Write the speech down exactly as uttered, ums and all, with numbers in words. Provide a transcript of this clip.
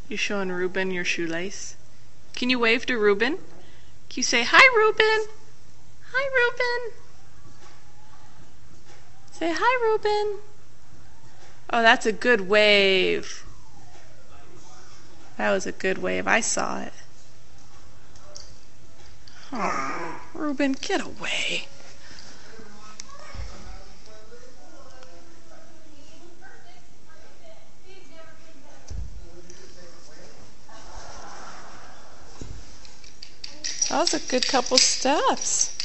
You showing Ruben your shoelace? Can you wave to Ruben? Can you say, hi, Ruben? Hi, Ruben. Say, hi, Ruben. Oh, that's a good wave. That was a good wave. I saw it. Oh, Ruben, get away. That was a good couple steps.